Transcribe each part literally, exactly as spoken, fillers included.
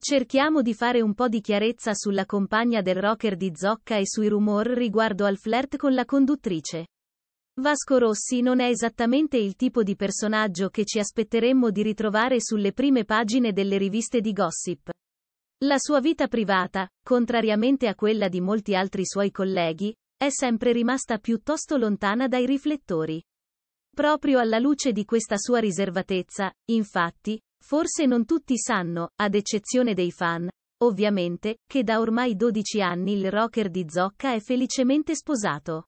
Cerchiamo di fare un po' di chiarezza sulla compagna del rocker di Zocca e sui rumor riguardo al flirt con la conduttrice. Vasco Rossi non è esattamente il tipo di personaggio che ci aspetteremmo di ritrovare sulle prime pagine delle riviste di gossip. La sua vita privata, contrariamente a quella di molti altri suoi colleghi, è sempre rimasta piuttosto lontana dai riflettori. Proprio alla luce di questa sua riservatezza, infatti, forse non tutti sanno, ad eccezione dei fan, ovviamente, che da ormai dodici anni il rocker di Zocca è felicemente sposato.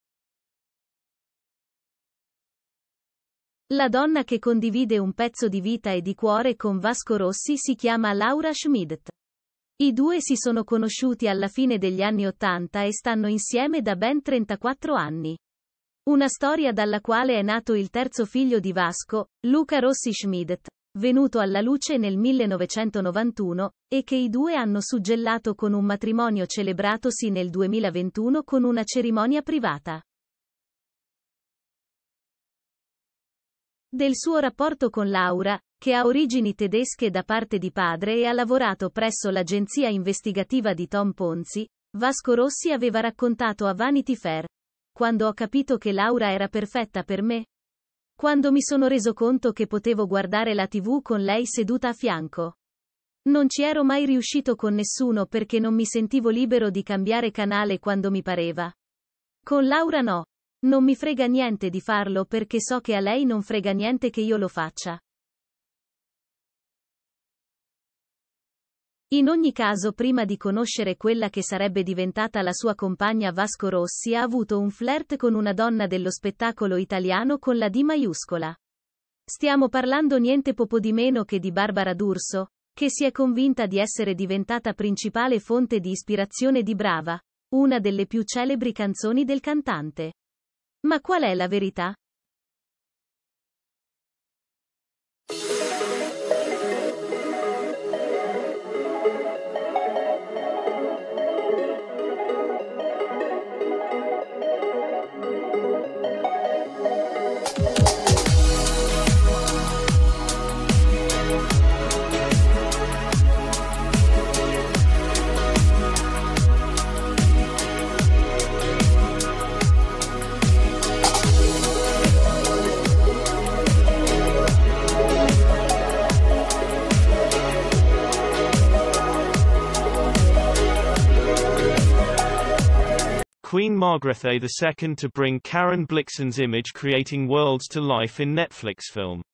La donna che condivide un pezzo di vita e di cuore con Vasco Rossi si chiama Laura Schmidt. I due si sono conosciuti alla fine degli anni ottanta e stanno insieme da ben trentaquattro anni. Una storia dalla quale è nato il terzo figlio di Vasco, Luca Rossi Schmidt, venuto alla luce nel millenovecentonovantuno, e che i due hanno suggellato con un matrimonio celebratosi nel duemilaventuno con una cerimonia privata. Del suo rapporto con Laura, che ha origini tedesche da parte di padre e ha lavorato presso l'agenzia investigativa di Tom Ponzi, Vasco Rossi aveva raccontato a Vanity Fair: "Quando ho capito che Laura era perfetta per me? Quando mi sono reso conto che potevo guardare la tivù con lei seduta a fianco. Non ci ero mai riuscito con nessuno perché non mi sentivo libero di cambiare canale quando mi pareva. Con Laura no. Non mi frega niente di farlo perché so che a lei non frega niente che io lo faccia." In ogni caso, prima di conoscere quella che sarebbe diventata la sua compagna, Vasco Rossi ha avuto un flirt con una donna dello spettacolo italiano con la D maiuscola. Stiamo parlando niente poco di meno che di Barbara D'Urso, che si è convinta di essere diventata principale fonte di ispirazione di Brava, una delle più celebri canzoni del cantante. Ma qual è la verità? Queen Margrethe the Second to bring Karen Blixen's image creating worlds to life in Netflix film.